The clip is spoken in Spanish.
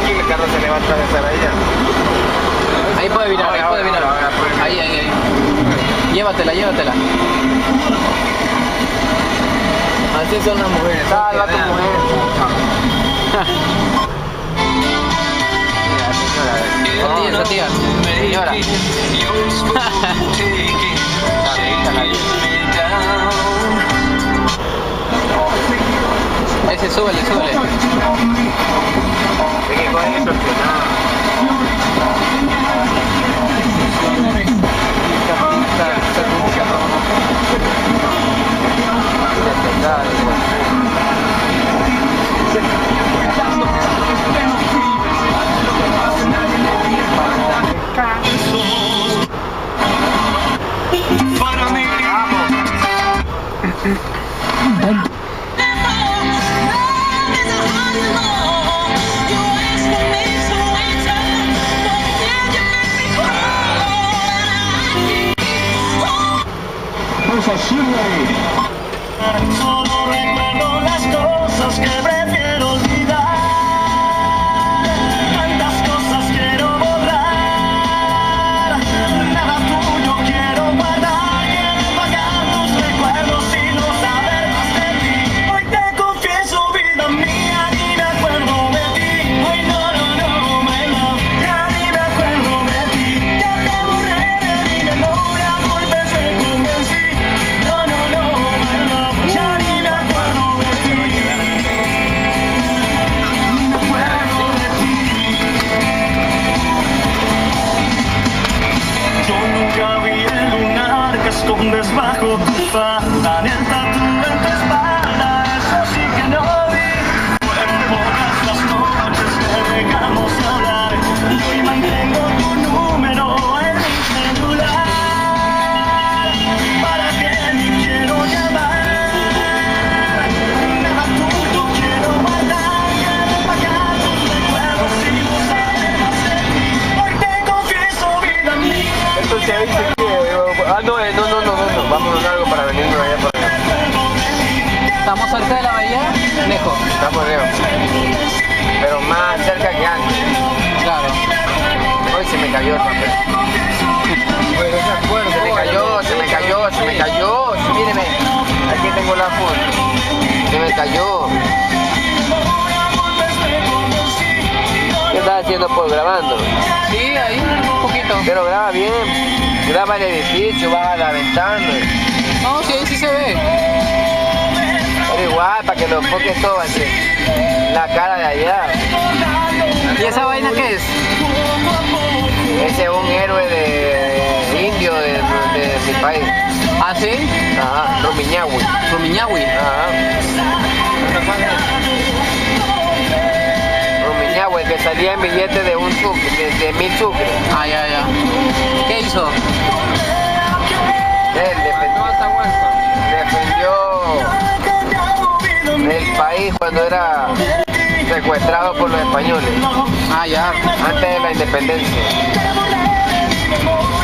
y el carro se le va a atravesar allá. Ahí puede virar, ahí puede virar. Ahí. Llévatela. Así son las mujeres. Sálvate, mujer. Esa tía. Señora. Ese, súbele. Es que cogen eso Solo recuerdo las cosas que prefiero olvidar. Tantas cosas quiero borrar. Nada tuyo quiero guardar. Quiero pagar tus recuerdos y no saber más de ti. Hoy te confieso, vida mía, ni me acuerdo de ti. Hoy no, my love, ya ni me acuerdo de ti. Ya te borré de mi memoria, por vez me convencí. No, my love, ya ni me acuerdo de ti. Ni me acuerdo de ti. Yo nunca vi el lunar que escondes bajo tu falda, ni el tatu en tu espalda, eso sí que no vi. Fue pocas las noches que dejamos de hablar, y hoy mantengo tu número en mi celular. ¿Para qué ni quiero llamar? Nada tuyo quiero guardar, quiero pagar tus recuerdos y no saber más de ti. Hoy te confieso, vida mía. Entonces ahí se quiere. No, vámonos algo para venirnos allá para allá. ¿Estamos cerca de la bahía? Lejos. Estamos lejos. Pero más cerca que antes. Claro. Hoy se me cayó el papel. Se me cayó. Sí, míreme. Aquí tengo la foto. Se me cayó. ¿Qué estás haciendo por grabando? Sí, ahí, un poquito. Pero graba bien. Graba el edificio, baja la ventana. No, sí, ahí sí se ve. Pero igual, para que lo enfoques todo así. La cara de allá. ¿Y esa vaina qué es? Ese es un héroe de indio de mi país. ¿Ah, sí? Ajá, Rumiñahui. Rumiñahui. Ajá. Rumiñahui, que salía en billete de 1 sucre, de 1000 sucres. Ah, ya. ¿Qué hizo? Él defendió el país cuando era secuestrado por los españoles, Ah, ya. antes de la independencia.